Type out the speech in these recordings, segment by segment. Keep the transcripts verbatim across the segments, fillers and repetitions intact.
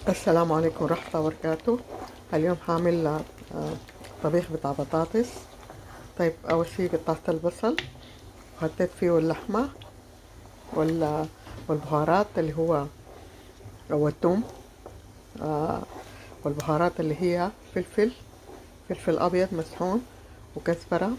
السلام عليكم ورحمة الله وبركاته. اليوم هعمل آه، طبيخ بتاع بطاطس. طيب أول شي قطعت البصل وحطيت فيه اللحمة وال- والبهارات اللي هو أو الثوم، آه، والبهارات اللي هي فلفل فلفل أبيض مسحون وكزبرة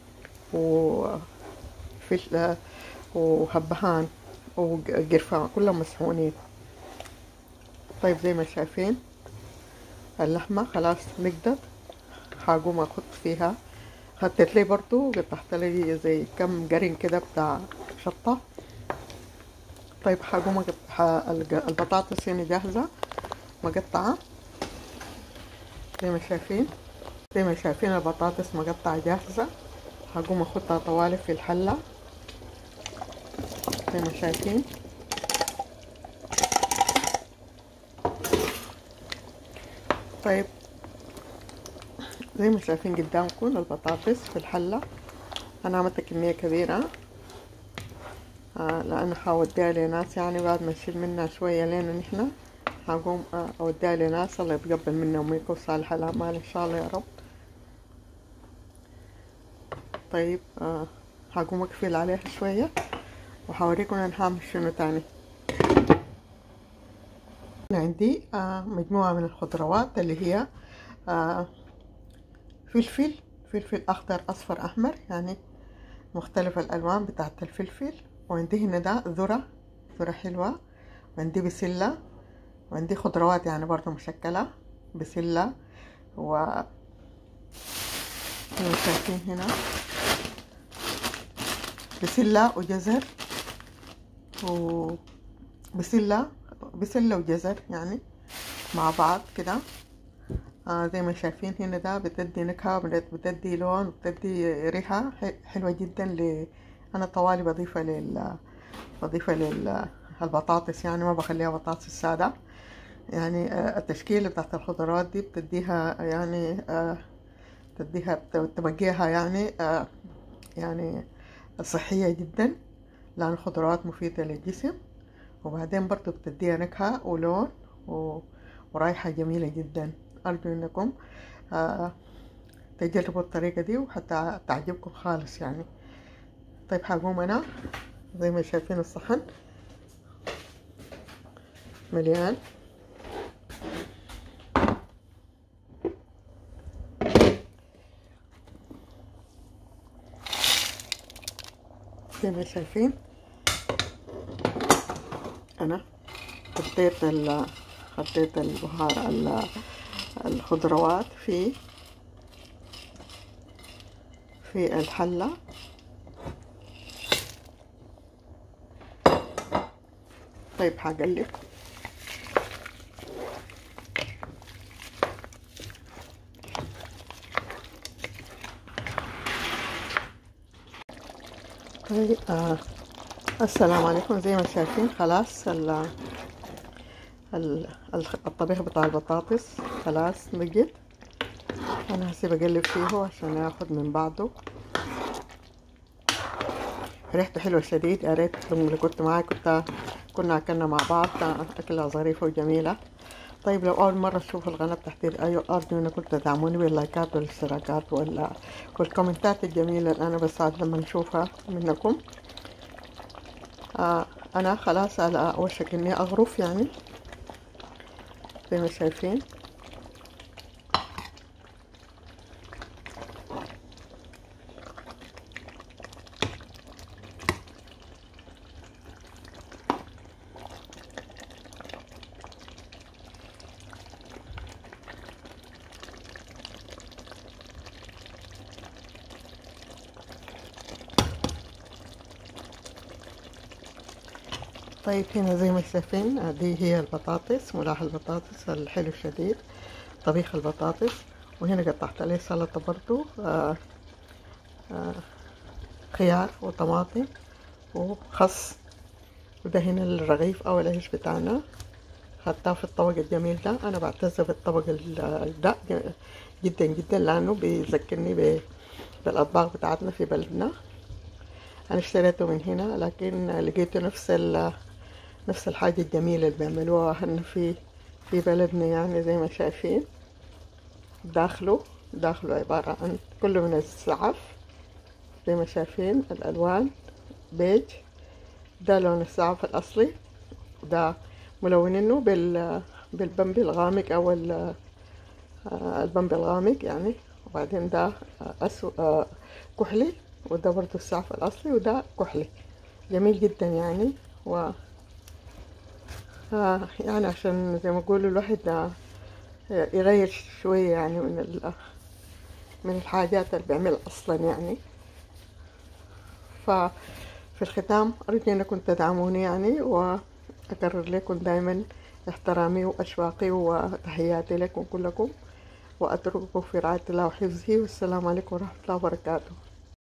وفلفل آه، وهبهان وقرفة كلهم مسحونين. طيب زي ما شايفين اللحمة خلاص نقدت، هقوم احط فيها. حطيت لي برضو قطعت لي زي كم قرن كده بتاع شطة. طيب هقوم أقط- ح- الج- البطاطس هنا جاهزة مقطعة زي ما شايفين زي ما شايفين البطاطس مقطعة جاهزة. هقوم احطها طوالي في الحلة زي ما شايفين. طيب زي ما شايفين قدامكم البطاطس في الحلة. انا عملت كمية كبيرة آه لأنه حوديها لناس، يعني بعد ما نشيل منها شوية لين نحنا هقوم آه أوديها لناس. الله يتقبل منا ومنكم صالح الأعمال إن شاء الله يا رب. طيب آه هقوم أقفل عليها شوية وحوريكم أنا هعمل شنو تاني. أنا عندي آه مجموعة من الخضروات اللي هي آه فلفل فلفل أخضر أصفر أحمر، يعني مختلف الألوان بتاعت الفلفل. وعندي هنا ده ذرة ذرة حلوة، وعندي بسلة، وعندي خضروات يعني برضو مشكلة بسلة و شايفين هنا بسلة وجزر وبسلة بسلة وجزر يعني مع بعض كده. آه زي ما شايفين هنا ده بتدي نكهة، بتدي لون، بتدي ريحة حلوة جدا. ل أنا طوالي بضيفها لل بضيفها للبطاطس، يعني ما بخليها بطاطس سادة. يعني آه التشكيلة بتاعت الخضروات دي بتديها يعني آه تديها تبقيها يعني آه يعني صحية جدا، لأن الخضروات مفيدة للجسم. وبعدين برضو بتديها نكهة ولون و... ورائحة جميلة جدا. أرجو إنكم آه تجربوا الطريقة دي وحتى تعجبكم خالص يعني. طيب هقوم أنا زي ما شايفين الصحن مليان. زي ما شايفين أنا حطيت ال حطيت البهار الخضروات في في الحلة. طيب هقلب. طيب آه السلام عليكم. زي ما شايفين خلاص ال ال الطبيخ بتاع البطاطس خلاص نجد. انا هسيب اقلب فيه عشان ياخد من بعضه. ريحته حلوه شديد، يا ريت لما كنت معاي كنت كنا اكلنا مع بعض، اكلها ظريفه وجميله. طيب لو اول مره تشوفوا القناه بتاعتي ايوه ارجو انكم تدعموني باللايكات والاشتراكات وال والكومنتات الجميله اللي انا بسعد لما نشوفها منكم. آه انا خلاص على وشك اني اغرف يعني زي ما شايفين. طيب هنا زي ما شايفين دي هي البطاطس، ملاح البطاطس الحلو الشديد، طبيخ البطاطس. وهنا قطعت عليه سلطة برضو آه آه خيار وطماطم وخس. وده هنا الرغيف او العيش بتاعنا، حطاه في الطبق الجميل ده. انا بعتز بالطبق ده جدا جدا لانه بيذكرني بالاطباق بتاعتنا في بلدنا. انا اشتريته من هنا لكن لقيته نفس نفس الحاجة الجميلة اللي بيعملوها هنا في في بلدنا يعني زي ما شايفين. داخله داخله عبارة عن كله من الزعف زي ما شايفين، الألوان بيج. ده لون الزعف الأصلي، وده ملونينه بال بالبمبي الغامق أو ال- آه، البمبي الغامق يعني. وبعدين ده أسو... آه، كحلي، وده برضه الزعف الأصلي، وده كحلي جميل جدا يعني. و آه، يعني عشان زي ما يقولوا الواحد آه، يغير شوية يعني من ال... من الحاجات اللي بيعملها أصلا يعني. ففي الختام أرجو أنكم تدعموني يعني، وأكرر لكم دائما احترامي وأشواقي وتحياتي لكم كلكم، وأترككم في رعاية الله وحفظه، والسلام عليكم ورحمة الله وبركاته.